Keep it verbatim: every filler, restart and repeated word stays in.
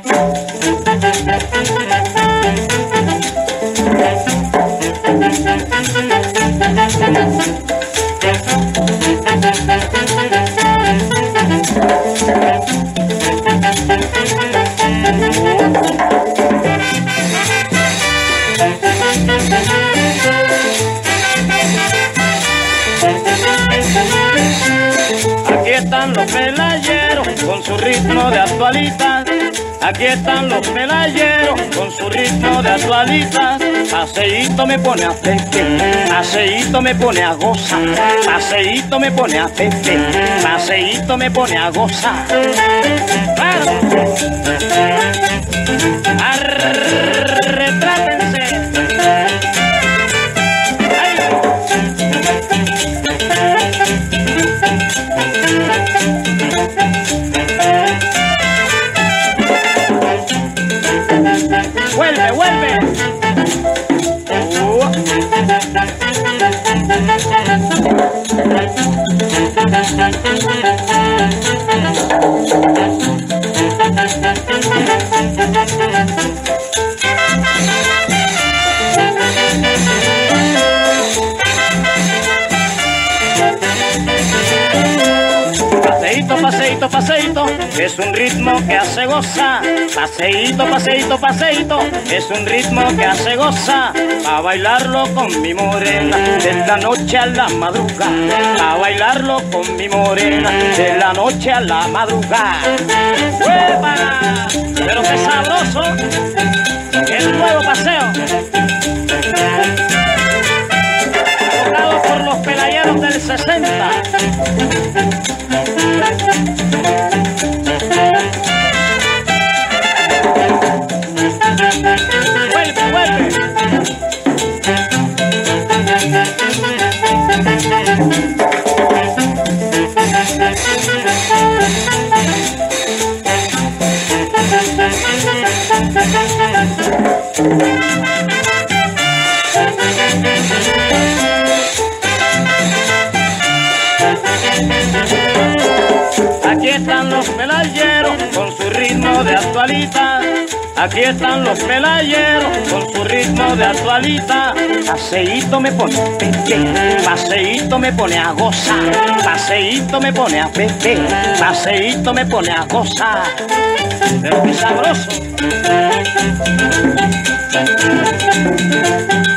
Aquí están los pelayeros con su ritmo de actualitas. Aquí están los pelayeros con su ritmo de actualitas. Paseíto me pone a pepe, paseíto me pone a gozar, paseíto me pone a pepe, paseíto me pone a gozar. ¡Claro! ¡Arretrátense! ¡Vuelve, vuelve! Uh. Paseíto, paseíto, paseíto, es un ritmo que hace gozar. Paseíto, paseíto, paseíto, es un ritmo que hace gozar. A bailarlo con mi morena, de la noche a la madrugada. A bailarlo con mi morena, de la noche a la madrugada. ¡Hueva! Pero qué sabroso, el nuevo paseo. Tocado por los pelayeros del sesenta. Vuelve, vuelve. Aquí están los pelayeros con su ritmo de actualita. Aquí están los pelayeros con su ritmo de actualita. Paseíto me pone a pepe, paseíto me pone a gozar, paseíto me pone a pepe, paseíto me pone a gozar. Pero qué sabroso.